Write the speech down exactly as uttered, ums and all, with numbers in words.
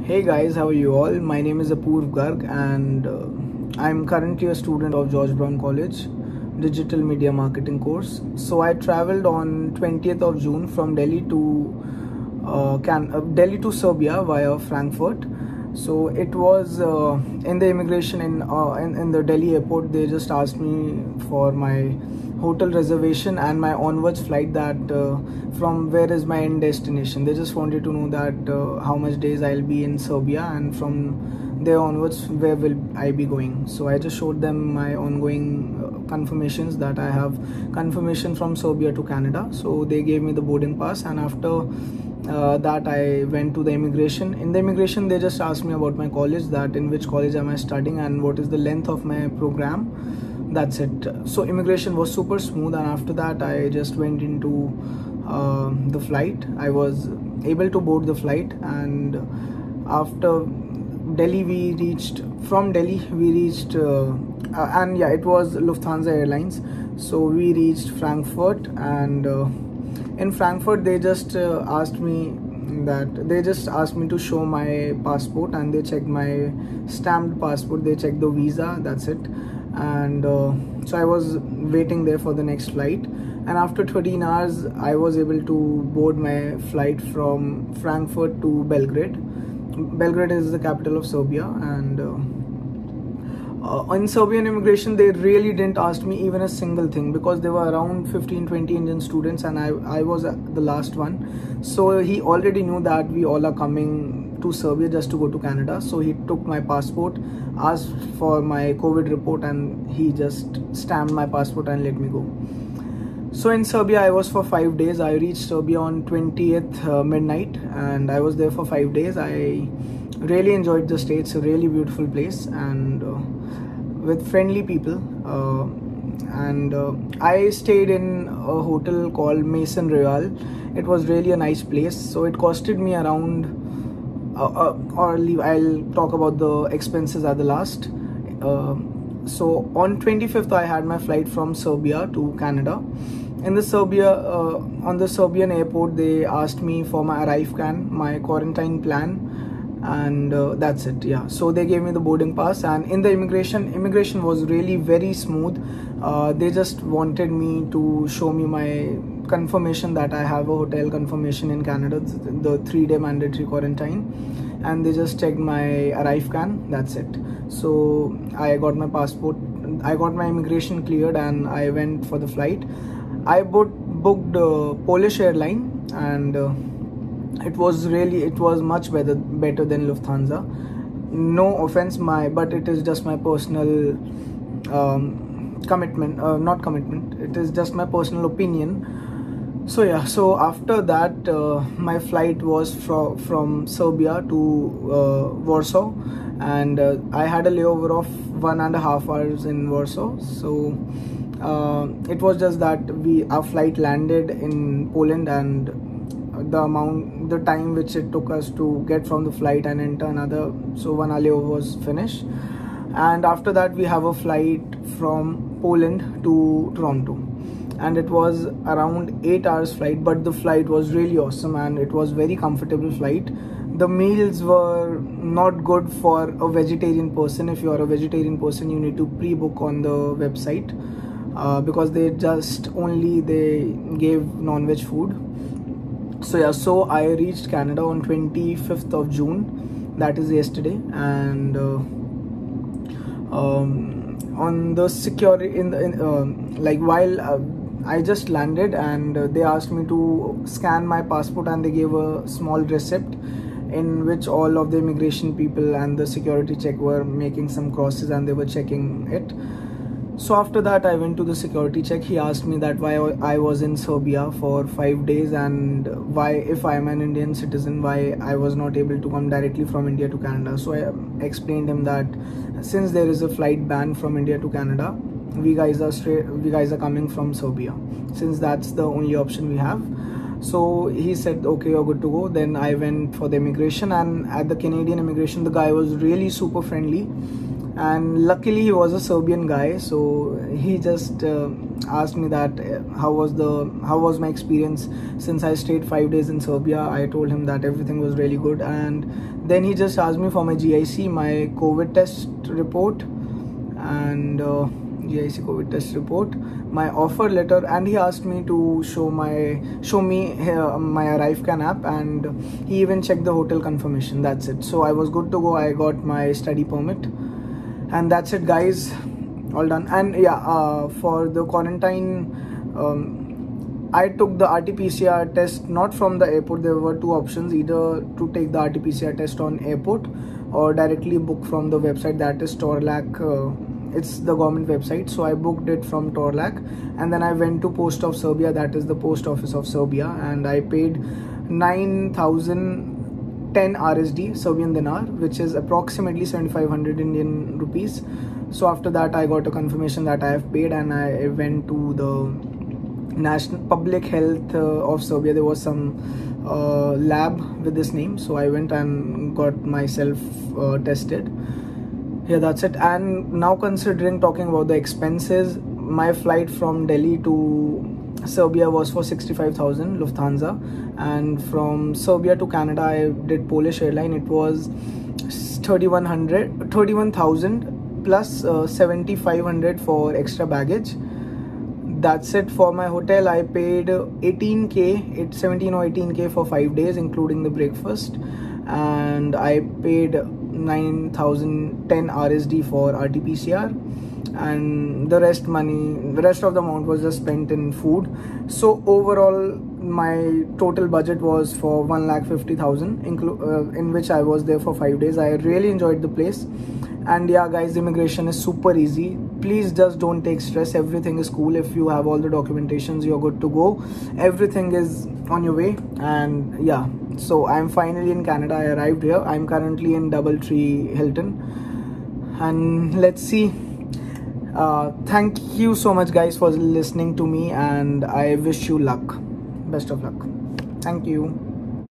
Hey guys, how are you all? My name is Apoorv Garg and uh, I'm currently a student of George Brown College, Digital Media Marketing course. So I traveled on twentieth of June from Delhi to uh, Can uh, Delhi to Serbia via Frankfurt. So it was uh, in the immigration in, uh, in in the Delhi airport. They just asked me for my hotel reservation and my onwards flight, that uh, from where is my end destination. They just wanted to know that uh, how much days I'll be in Serbia, and from there onwards where will I be going. So I just showed them my ongoing uh, confirmations that I have confirmation from Serbia to Canada. So they gave me the boarding pass, and after uh, that I went to the immigration. In the immigration they just asked me about my college, that in which college am I studying and what is the length of my program. That's it. So immigration was super smooth, and after that I just went into uh, the flight. I was able to board the flight, and after Delhi we reached from Delhi we reached uh, uh, and yeah, it was Lufthansa Airlines. So we reached Frankfurt, and uh, in Frankfurt they just uh, asked me that they just asked me to show my passport, and they checked my stamped passport, they checked the visa. That's it. And uh, so I was waiting there for the next flight, and after thirteen hours I was able to board my flight from Frankfurt to Belgrade. Belgrade is the capital of Serbia, and uh, uh, in Serbian immigration they really didn't ask me even a single thing, because there were around fifteen twenty Indian students and I, I was the last one. So he already knew that we all are coming to Serbia just to go to Canada. So he took my passport, asked for my COVID report, and he just stamped my passport and let me go. So in Serbia I was for five days. I reached Serbia on twentieth uh, midnight, and I was there for five days. I really enjoyed the stay. It's a really beautiful place, and uh, with friendly people. Uh, and uh, I stayed in a hotel called Maison Royal. It was really a nice place. So it costed me around Uh, uh, or leave, I'll talk about the expenses at the last. Uh, so on twenty-fifth I had my flight from Serbia to Canada. In the Serbia, uh, on the Serbian airport they asked me for my ArriveCAN, my quarantine plan, and uh, that's it. Yeah, so they gave me the boarding pass, and in the immigration, immigration was really very smooth. Uh, they just wanted me to show me my confirmation that I have a hotel confirmation in Canada, the three day mandatory quarantine, and they just checked my ArriveCAN. That's it. So I got my passport, I got my immigration cleared, and I went for the flight. I booked, booked uh, Polish airline, and uh, it was really it was much better better than Lufthansa. No offense, my but it is just my personal um, commitment, uh, not commitment, it is just my personal opinion. So yeah, so after that uh, my flight was from from Serbia to uh, Warsaw, and uh, I had a layover of one and a half hours in Warsaw. So uh, it was just that we our flight landed in Poland, and the amount the time which it took us to get from the flight and enter another, so one hour layover was finished. And after that we have a flight from Poland to Toronto, and it was around eight hours flight, but the flight was really awesome and it was very comfortable flight. The meals were not good for a vegetarian person. If you are a vegetarian person, you need to pre-book on the website, uh, because they just only they gave non-veg food. So yeah, so I reached Canada on twenty-fifth of June, that is yesterday, and uh, um, on the security in the in, uh, like while uh, I just landed, and uh, they asked me to scan my passport, and they gave a small receipt in which all of the immigration people and the security check were making some crosses, and they were checking it. So after that I went to the security check. He asked me that why I was in Serbia for five days, and why, if I am an Indian citizen, why I was not able to come directly from India to Canada. So I explained him that since there is a flight ban from India to Canada, we guys are straight we guys are coming from Serbia, since that's the only option we have. So he said, okay, you're good to go. Then I went for the immigration, and at the Canadian immigration the guy was really super friendly. and luckily he was a Serbian guy, so he just uh, asked me that uh, how was the how was my experience since I stayed five days in Serbia. I told him that everything was really good, and then he just asked me for my G I C, my COVID test report, and uh, G I C COVID test report, my offer letter, and he asked me to show my show me uh, my ArriveCan app, and he even checked the hotel confirmation. That's it. So I was good to go. I got my study permit, and that's it, guys. All done. And yeah, uh, for the quarantine, um, I took the R T P C R test not from the airport. There were two options: either to take the R T P C R test on airport or directly book from the website, that is Torlak. Uh, it's the government website, so I booked it from Torlak, and then I went to Post of Serbia, that is the post office of Serbia, and I paid nine thousand ten R S D, Serbian dinar, which is approximately seventy-five hundred Indian rupees. So after that I got a confirmation that I have paid, and I went to the National Public Health uh, of Serbia. There was some uh, lab with this name, so I went and got myself uh, tested. Yeah, that's it. And now, considering talking about the expenses, my flight from Delhi to Serbia was for sixty-five thousand Lufthansa, and from Serbia to Canada I did Polish airline. It was thirty-one hundred, thirty-one thousand plus uh, seventy-five hundred for extra baggage. That's it. For my hotel I paid eighteen K, it's seventeen or eighteen K for five days including the breakfast, and I paid nine thousand ten R S D for R T P C R, and the rest money the rest of the amount was just spent in food. So overall my total budget was for one lakh fifty thousand, uh, in which I was there for five days. I really enjoyed the place, and yeah guys, immigration is super easy. Please just don't take stress. Everything is cool. If you have all the documentations, you're good to go. Everything is on your way. And yeah, so I'm finally in Canada. I arrived here. I'm currently in Doubletree Hilton, and let's see. Uh, thank you so much guys for listening to me, and I wish you luck. Best of luck. Thank you.